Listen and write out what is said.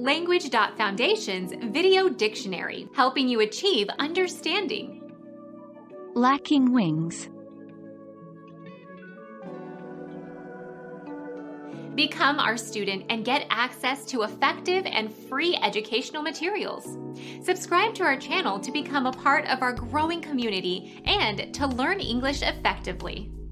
Language.Foundation's Video Dictionary, helping you achieve understanding. Lacking wings. Become our student and get access to effective and free educational materials. Subscribe to our channel to become a part of our growing community and to learn English effectively.